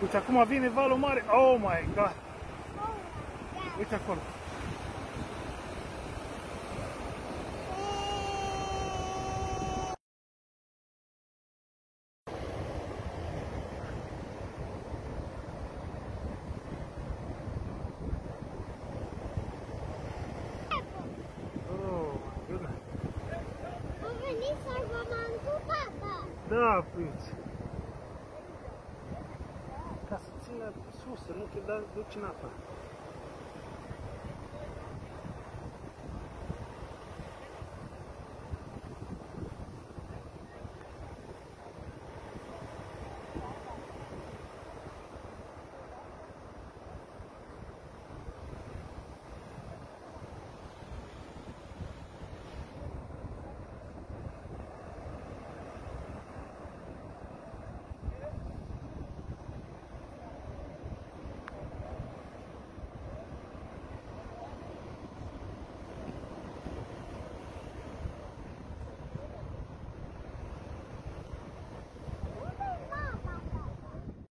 Uite, acum vine valul mare. Oh my god! Uite acolo. Da, prinț. Ca să țină sus, să nu te duci în apă.